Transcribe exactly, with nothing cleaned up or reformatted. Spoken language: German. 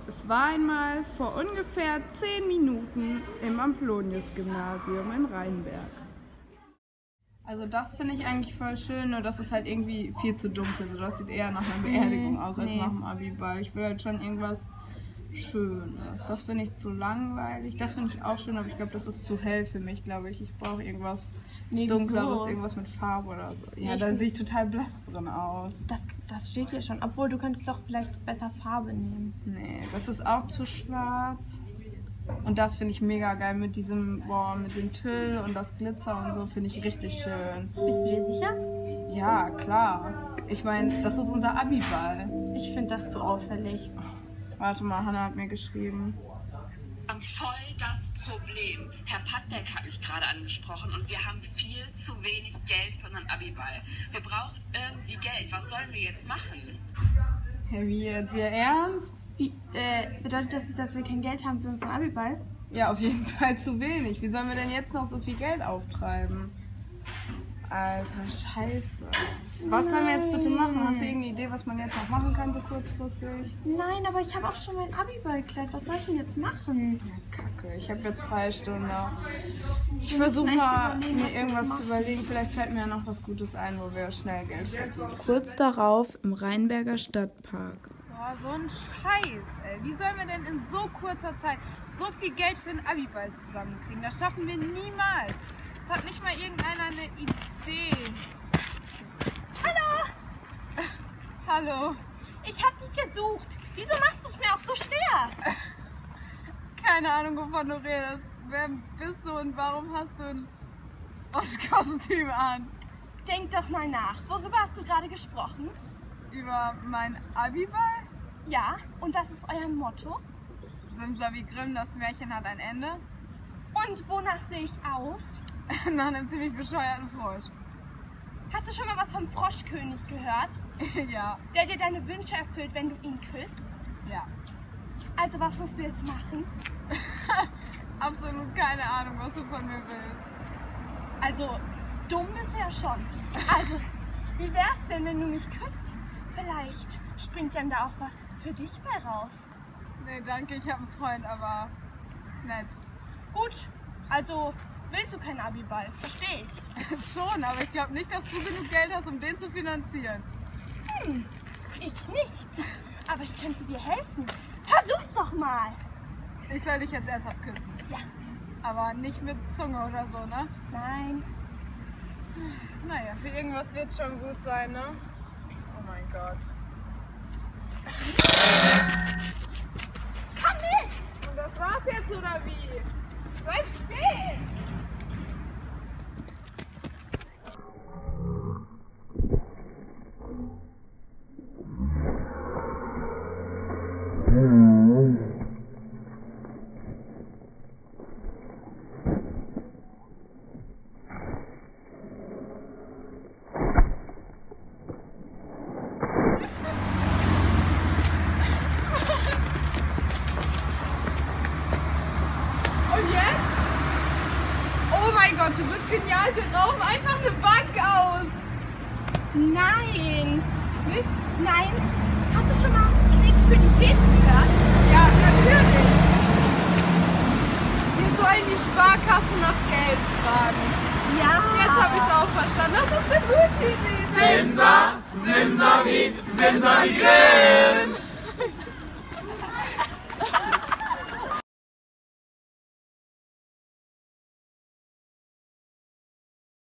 Es war einmal vor ungefähr zehn Minuten im Amplonius-Gymnasium in Rheinberg. Also das finde ich eigentlich voll schön, nur das ist halt irgendwie viel zu dunkel. So, das sieht eher nach einer Beerdigung mmh, aus als nee. nach einem Abiball. Ich will halt schon irgendwas Schönes. Das finde ich zu langweilig. Das finde ich auch schön, aber ich glaube, das ist zu hell für mich, glaube ich. Ich brauche irgendwas nee, Dunkleres, wieso? irgendwas mit Farbe oder so. Ja, ich dann sehe ich total blass drin aus. Das, das steht hier schon. Obwohl, du könntest doch vielleicht besser Farbe nehmen. Nee, das ist auch zu schwarz. Und das finde ich mega geil mit diesem, boah, mit dem Tüll und das Glitzer und so, finde ich richtig schön. Bist du dir sicher? Ja, klar. Ich meine, das ist unser Abiball. Ich finde das zu auffällig. Warte mal, Hannah hat mir geschrieben. Wir haben voll das Problem. Herr Pattbeck hat mich gerade angesprochen und wir haben viel zu wenig Geld für unseren Abiball. Wir brauchen irgendwie Geld. Was sollen wir jetzt machen? Hey, wie jetzt? Ihr Ernst? Wie, äh, bedeutet das, dass wir kein Geld haben für unseren Abiball? Ja, auf jeden Fall zu wenig. Wie sollen wir denn jetzt noch so viel Geld auftreiben? Alter, scheiße. Was sollen wir jetzt bitte machen? Hast du irgendeine Idee, was man jetzt noch machen kann, so kurzfristig? Nein, aber ich habe auch schon mein Abiballkleid. Was soll ich denn jetzt machen? Ja, Kacke, ich habe jetzt Freistunde. Ich Wir versuche müssen echt mal, überlegen, mir was wir irgendwas jetzt zu überlegen. Vielleicht fällt mir ja noch was Gutes ein, wo wir schnell Geld verdienen. Kurz darauf im Rheinberger Stadtpark. Boah, so ein Scheiß, ey. Wie sollen wir denn in so kurzer Zeit so viel Geld für einen Abiball zusammenkriegen? Das schaffen wir niemals. Es hat nicht mal irgendeiner eine Idee. Hallo! Hallo. Ich hab dich gesucht. Wieso machst du es mir auch so schwer? Keine Ahnung, wovon du redest. Wer bist du und warum hast du ein Osch-Kostüm an? Denk doch mal nach. Worüber hast du gerade gesprochen? Über mein Abiball? Ja, und was ist euer Motto? Simsalabim, das Märchen hat ein Ende. Und wonach sehe ich aus? Nach einem ziemlich bescheuerten Frosch. Hast du schon mal was vom Froschkönig gehört? Ja. Der dir deine Wünsche erfüllt, wenn du ihn küsst? Ja. Also was musst du jetzt machen? Absolut keine Ahnung, was du von mir willst. Also, dumm bist du ja schon. Also, wie wär's denn, wenn du mich küsst? Vielleicht springt dann da auch was für dich bei raus. Nee, danke, ich habe einen Freund, aber nett. Gut, also willst du keinen Abiball? Verstehe ich. Schon, aber ich glaube nicht, dass du genug Geld hast, um den zu finanzieren. Hm, ich nicht. Aber ich könnte dir helfen. Versuch's doch mal. Ich soll dich jetzt ernsthaft küssen. Ja. Aber nicht mit Zunge oder so, ne? Nein. Naja, für irgendwas wird schon gut sein, ne? Oh mein Gott. Komm mit! Und das war's jetzt, oder wie? Bleib stehen! Und jetzt? Oh mein Gott, du bist genial, wir rauben einfach eine Bank aus! Nein. Nicht? Nein. Hast du schon mal Knete für die Fete gehört? Ja, natürlich! Wir sollen die Sparkasse nach Geld fragen. Ja. Jetzt habe ich es auch verstanden, das ist eine gute Idee. Simsa, Simsavi, Simsavi Grill!